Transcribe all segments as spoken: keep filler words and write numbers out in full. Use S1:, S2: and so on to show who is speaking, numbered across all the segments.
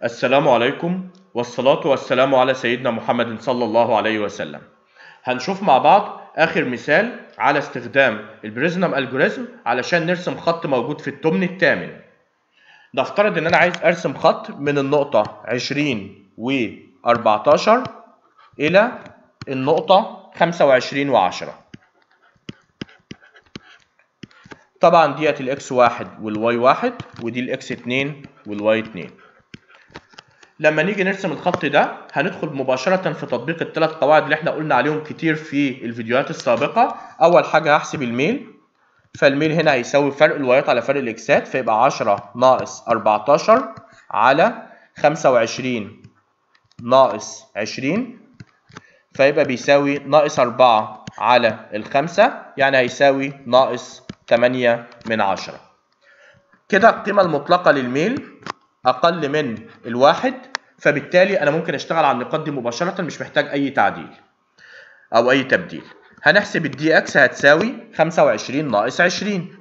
S1: السلام عليكم والصلاة والسلام على سيدنا محمد صلى الله عليه وسلم. هنشوف مع بعض آخر مثال على استخدام البريزنم الجوريزم علشان نرسم خط موجود في التمن الثامن. نفترض إن أنا عايز أرسم خط من النقطة عشرين وأربعتاشر إلى النقطة خمسة وعشرين وعشرة. طبعا ديت الإكس واحد والواي واحد ودي الإكس اتنين والواي اتنين. لما نيجي نرسم الخط ده هندخل مباشرة في تطبيق الثلاث قواعد اللي احنا قلنا عليهم كتير في الفيديوهات السابقة. أول حاجة هحسب الميل، فالميل هنا هيساوي فرق الوايات على فرق الإكسات، فيبقى عشرة ناقص أربعتاشر على خمسة وعشرين ناقص عشرين، فيبقى بيساوي ناقص أربعة على الخمسة، يعني هيساوي ناقص تمانية من عشرة. كده القيمة المطلقة للميل أقل من الواحد، فبالتالي أنا ممكن أشتغل على النقاط دي مباشرة، مش محتاج أي تعديل أو أي تبديل. هنحسب الدي إكس هتساوي خمسة وعشرين ناقص عشرين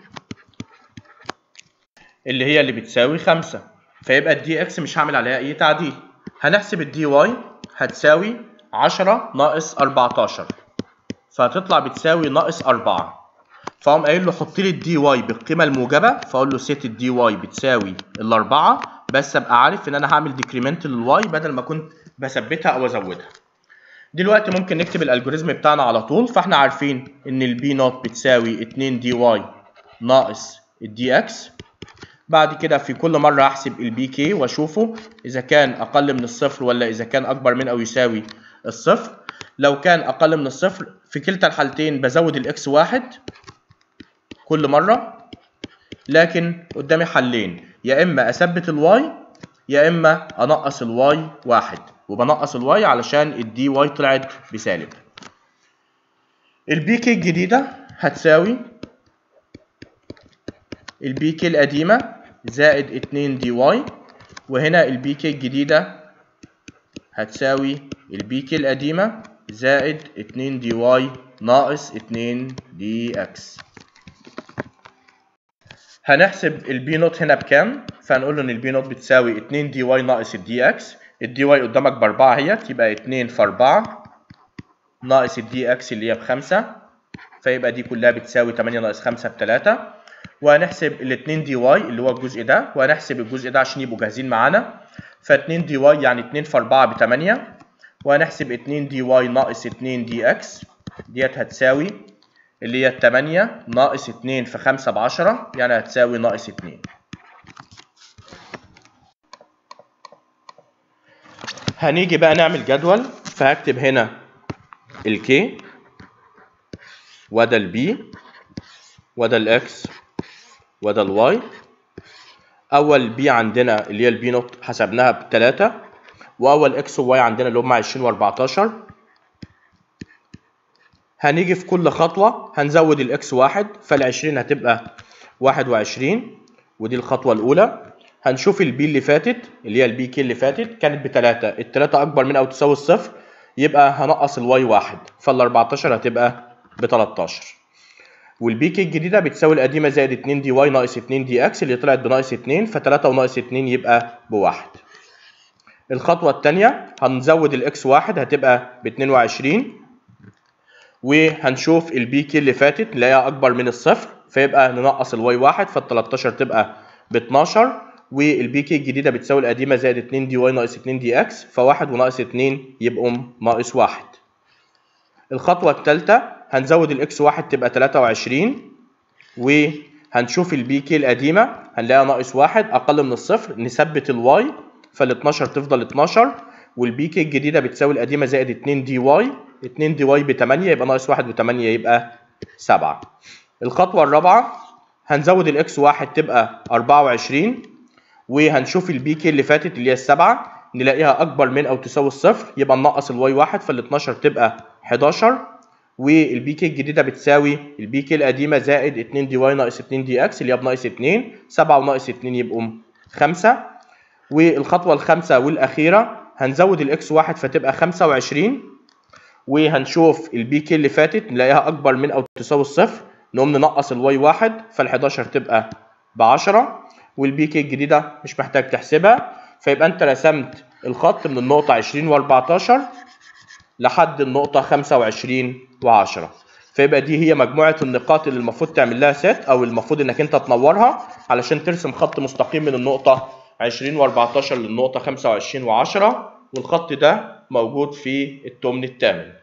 S1: اللي هي اللي بتساوي خمسة، فيبقى الدي إكس مش هعمل عليها أي تعديل. هنحسب الدي واي هتساوي عشرة ناقص أربعتاشر، فهتطلع بتساوي ناقص أربعة. فقام قايل له حط لي الدي واي بالقيمة الموجبة، فأقول له سيت الدي واي بتساوي الأربعة، بس أبقى عارف إن أنا هعمل ديكريمنت للواي بدل ما كنت بثبتها أو أزودها. دلوقتي ممكن نكتب الألجوريزم بتاعنا على طول. فإحنا عارفين إن البي نوت بتساوي اتنين دي واي ناقص الدي إكس. بعد كده في كل مرة هحسب البي كي وأشوفه إذا كان أقل من الصفر ولا إذا كان أكبر من أو يساوي الصفر. لو كان أقل من الصفر في كلتا الحالتين بزود الإكس واحد كل مرة، لكن قدامي حلين، يا إما أثبت الواي يا إما أنقص الواي واحد، وبنقص الواي علشان الدي واي طلعت بسالب. البي كي الجديدة هتساوي البي كي القديمة زائد اتنين دي واي، وهنا البي كي الجديدة هتساوي البي كي القديمة زائد اتنين دي واي ناقص اتنين دي إكس. هنحسب البي نوت هنا بكام؟ فهنقول له ان البي نوت بتساوي اتنين دي واي ناقص الدي اكس. الدي واي قدامك باربعة اهيت، يبقى اتنين في أربعة ناقص الدي اكس اللي هي بخمسة، فيبقى دي كلها بتساوي تمانية ناقص خمسة بتلاتة. وهنحسب ال اتنين دي واي اللي هو الجزء ده، وهنحسب الجزء ده عشان يبقوا جاهزين معانا. ف اتنين دي واي يعني اتنين في أربعة ب تمانية، وهنحسب اتنين دي واي ناقص اتنين دي اكس، ديت هتساوي اللي هي تمانية ناقص اتنين في خمسة بعشرة، يعني هتساوي ناقص اتنين. هنيجي بقى نعمل جدول، فهكتب هنا الكي وده البي وده الاكس وده الواي. اول بي عندنا اللي هي البي نوت حسبناها بتلاتة، واول اكس وواي عندنا اللي هم عشرين وأربعتاشر. هنيجي في كل خطوة هنزود الإكس واحد، فالعشرين هتبقى واحد وعشرين، ودي الخطوة الأولى. هنشوف البي اللي فاتت اللي هي البي كي اللي فاتت كانت بتلاتة، التلاتة أكبر من أو تساوي الصفر، يبقى هنقص الواي واحد، فالأربعتاشر هتبقى بتلاتاشر. والبي كي الجديدة بتساوي القديمة زائد اتنين دي واي ناقص اتنين دي إكس اللي طلعت بناقص اتنين، فتلاتة وناقص اتنين يبقى بواحد. الخطوة التانية هنزود الإكس واحد هتبقى باتنين وعشرين، وهنشوف البي كي اللي فاتت نلاقيها اكبر من الصفر، فيبقى ننقص الواي واحد، فالتلاتاشر تبقى ب اتناشر، والبي كي الجديده بتساوي القديمه زائد اتنين دي واي ناقص اتنين دي اكس، فواحد وناقص اتنين يبقوا ناقص واحد. الخطوه الثالثه هنزود الاكس واحد تبقى تلاتة وعشرين، وهنشوف البي كي القديمه هنلاقيها ناقص واحد اقل من الصفر، نثبت الواي فال اتناشر تفضل اتناشر، والبي كي الجديده بتساوي القديمه زائد اتنين دي واي، اتنين دي واي ب تمانية يبقى ناقص واحد ب تمانية يبقى سبعة. الخطوة الرابعة هنزود الاكس واحد تبقى أربعة وعشرين، وهنشوف البي كي اللي فاتت اللي هي السبعة نلاقيها أكبر من أو تساوي الصفر، يبقى ننقص الواي واحد، فال اتناشر تبقى حداشر، والبي كي الجديدة بتساوي البي كي القديمة زائد اتنين دي واي ناقص اتنين دي اكس اللي هي بناقص اتنين، سبعة وناقص اتنين يبقوا خمسة. والخطوة الخامسة والأخيرة هنزود الاكس واحد فتبقى خمسة وعشرين، وهنشوف البي كي اللي فاتت نلاقيها اكبر من او تساوي الصفر، نقوم ننقص الواي واحد، فال حداشر تبقى ب عشرة، والبي كي الجديده مش محتاج تحسبها، فيبقى انت رسمت الخط من النقطة عشرين واربعتاشر لحد النقطة خمسة وعشرين وعشرة. فيبقى دي هي مجموعة النقاط اللي المفروض تعمل لها سيت او المفروض انك انت تنورها علشان ترسم خط مستقيم من النقطة عشرين واربعتاشر للنقطة خمسة وعشرين وعشرة، والخط ده موجود في التمن الثامن.